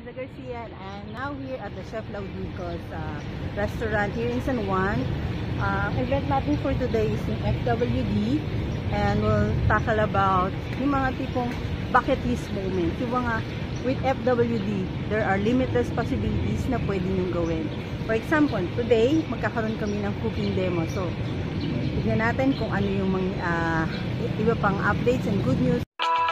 Liza Garcia, and I'm now here at the Chef Laudico's restaurant here in San Juan. Event natin for today is yung FWD, and we'll tackle about yung mga tipong bucket list moments. Yung mga with FWD, there are limitless possibilities na pwede nyo gawin. For example, today, magkakaroon kami ng cooking demo. So, tignan natin kung ano yung mga iba pang updates and good news.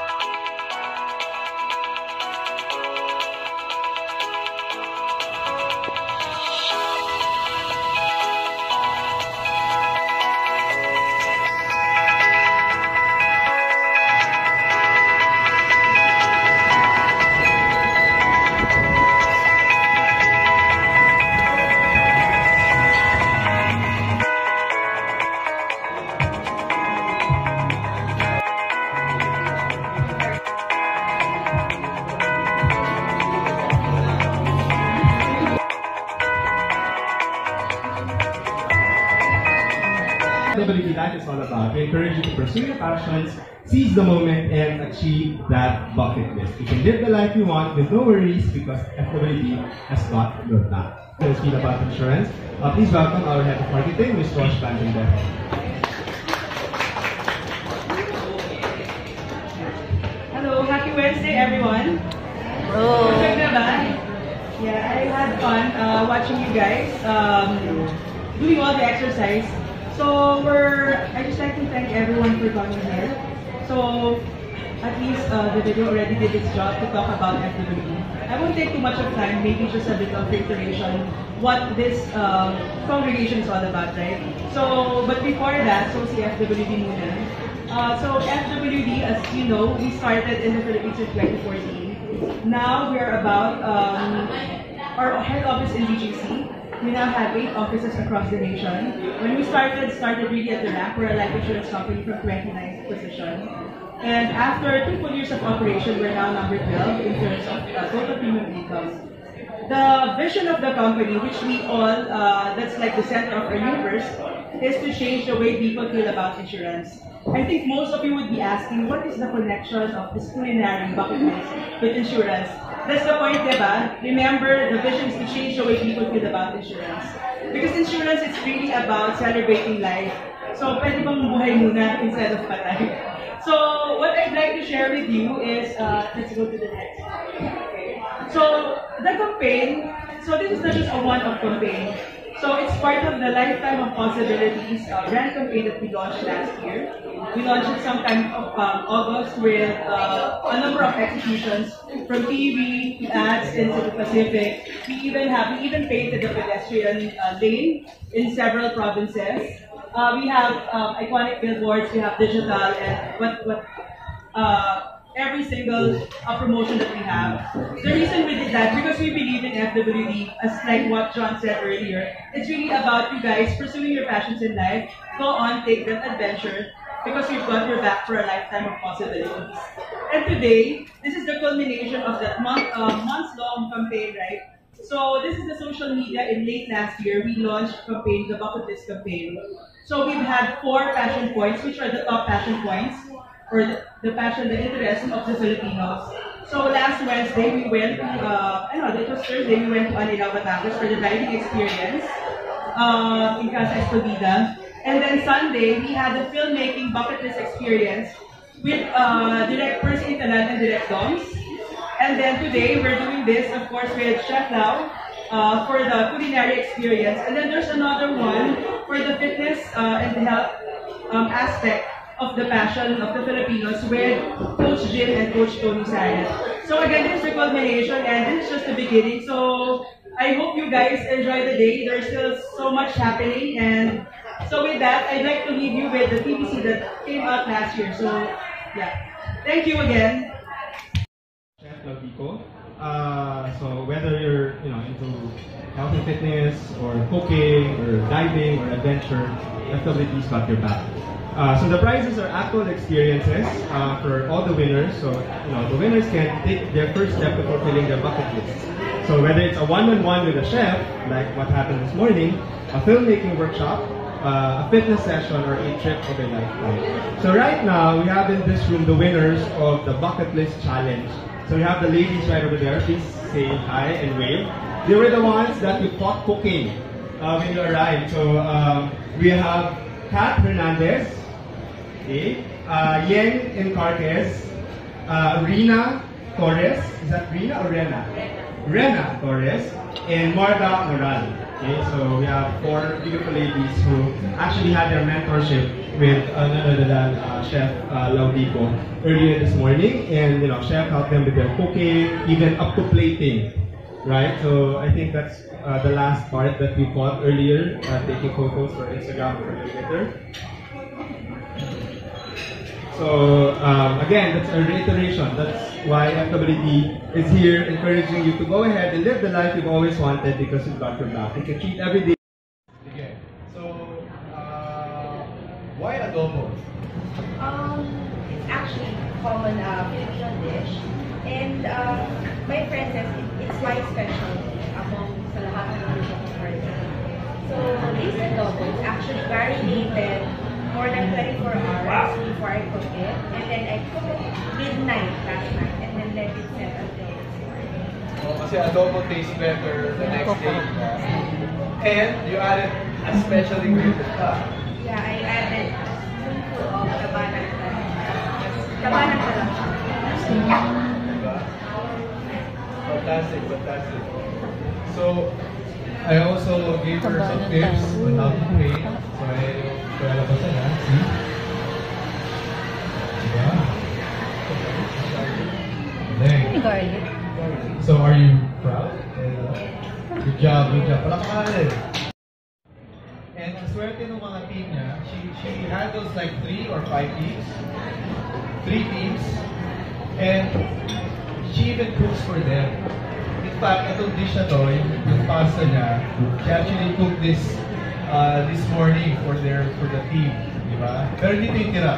FWD Life is all about. We encourage you to pursue your passions, seize the moment, and achieve that bucket list. You can live the life you want with no worries because FWD has got your back. Let's speak about insurance. Please welcome our head of marketing, Ms. Rosh Vandenberg. Hello, happy Wednesday, everyone. Oh. Yeah, I had fun watching you guys doing all the exercise. So I just like to thank everyone for coming here. So at least the video already did its job to talk about FWD. I won't take too much of time, maybe just a bit of reiteration what this congregation is all about, right? So, but before that, so si FWD muna. So FWD, as you know, we started in the Philippines in 2014. Now we are about our head office in BGC. We now have 8 offices across the nation. When we started really at the RAC. We're a life insurance company from 29th position. And after 2 full years of operation, we're now number 12 in terms of total premium income. The vision of the company, which we all, that's like the center of our universe, is to change the way people feel about insurance. I think most of you would be asking, what is the connection of this culinary bucket list with insurance? That's the point, diba? Remember, the vision is to change the way people feel about insurance. Because insurance is really about celebrating life. So, pwede bang buhay muna instead of patay? So, what I'd like to share with you is, let's go to the next. Okay. So, the campaign, so this is not just a one-off campaign. So it's part of the Lifetime of Possibilities brand campaign that we launched last year. We launched it sometime of August with a number of executions from TV to ads into the Pacific. We even painted the pedestrian lane in several provinces. We have iconic billboards, we have digital, and every single promotion that we have. The reason we did that, because we believe in FWD, as like what John said earlier, it's really about you guys pursuing your passions in life, go on, take that adventure, because we've got your back for a lifetime of possibilities. And today, this is the culmination of that months-long campaign, right? So this is the social media. In late last year, we launched a campaign, the Bucket List campaign. So we've had 4 passion points, which are the top passion points, or the passion, the interest of the Filipinos. So last Wednesday, we went to, it was Thursday, we went to Anilao, Batangas for the dining experience in Casa Escondida. And then Sunday, we had the filmmaking bucket list experience with Direct Percy Intalan and Direct Doms. And then today, we're doing this, of course, with Chef Lau for the culinary experience. And then there's another one for the fitness and the health aspect of the passion of the Filipinos with Coach Jim and Coach Tony Saret. So again, this is the culmination and this is just the beginning. So I hope you guys enjoy the day. There's still so much happening, and so with that, I'd like to leave you with the TVC that came out last year. So yeah, thank you again. Chef Laudico. So whether you're into health and fitness or cooking or diving or adventure, FWD's got your back. So the prizes are actual experiences for all the winners. So the winners can take their first step to fulfilling their bucket list. So whether it's a one-on-one with a chef, like what happened this morning, a filmmaking workshop, a fitness session, or a trip of a lifetime. So right now we have in this room the winners of the Bucket List Challenge So we have the ladies right over there. Please say hi and wave. They were the ones that you taught cooking when you arrived. So we have Kat Hernandez, okay, Yen Encarquez, Rina Torres. Is that Rina or Rena? Rena Torres, and Marga Moral. Okay, so we have 4 beautiful ladies who actually had their mentorship with none other than Chef Laudico earlier this morning, and Chef helped them with their cooking, even up to plating, right? So I think that's the last part that we caught earlier, taking photos for Instagram for Twitter. So again, that's a reiteration. That's why FWD is here, encouraging you to go ahead and live the life you've always wanted because you've got your back. You can treat every day. Okay. So why adobo? It's actually a common Filipino dish, and my friend says it's why special among sa lahat ng Filipino. So this adobo is actually marinated more than 24 hours before I cook it, and then I cook it midnight last night, and then let it set until this morning. Oh, kasi adobo tastes better the next day. And you added a special ingredient pa. Yeah, I added a spoonful of labanan talaga. Labanan talaga. Diba? Fantastic, fantastic. So, I also gave her some tips on how to paint. So, kaya lang basta na, see? Diba? Galing. So, are you proud? Good job, good job. Palakpakan natin. And ang swerte ng mga team niya, she handles like 3 or 5 teams. 3 teams. And she even cooks for them. In fact, itong dish na to, yung pasta niya, she actually cooked this this morning for the team. Diba? Pero dito yung tira.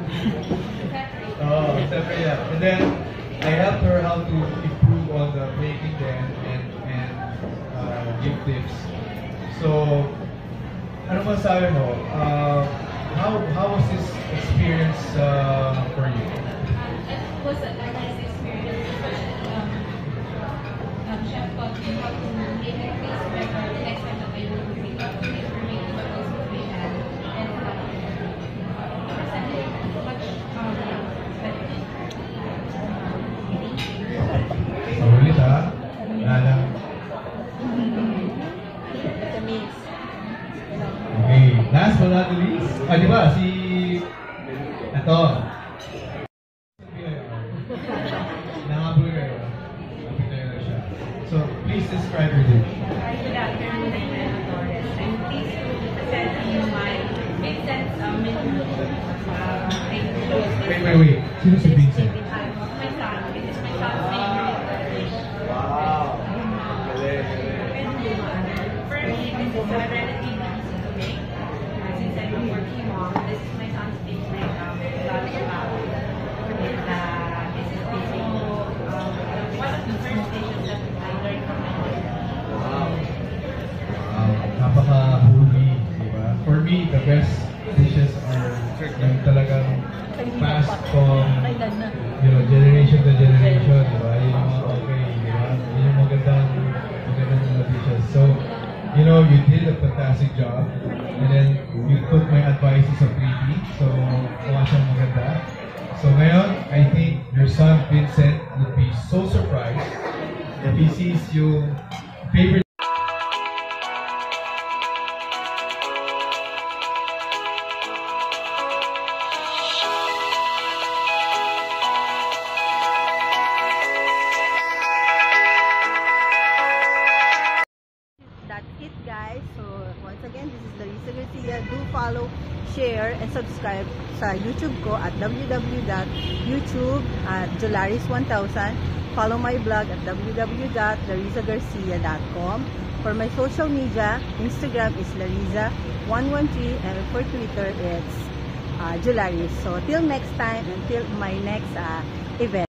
Oh, separate yan. And then, I helped her how to improve on the making them and give tips. So, ano masabi mo? How was this experience for you? It was a nice experience, especially Chef taught me how to make it taste better the next time that I will make it for making the most of it and present it much better. So, ulit ha? Lala. Okay, last but not the least, di ba, si, ito. Nakabuli kayo. Kapit tayo na siya. So, please describe your dish. Good afternoon, I'm Rena Torres. I'm pleased to present to you my Vincent's menu. Wait. Sino si Vincent? My son. This is my son's favorite dish. Wow. Galing. For me, this is a relatively easy to make. Since I'm a working mom, this is my son's favorite lollipop. And this is basically one of the first dishes that I learned from my mom. Wow. Napaka-huli, di ba? For me, the best dishes are yung talagang passed from generation to generation, di ba? Yung mga okay, di ba? Yung magandang mga dishes. So, you did a fantastic job, and then you took my advice as a freebie, so mukha siyang maganda. So ngayon, I think your son Vincent would be so surprised if he sees yung favorite. That's it, guys. So once again, this is Larissa Garcia. Do follow, share, and subscribe sa YouTube ko at www.youtube@jolaris1000. Follow my blog at www.larissagarcia.com. For my social media, Instagram is Larissa113, and for Twitter it's Jolaris. So till next time, until my next event.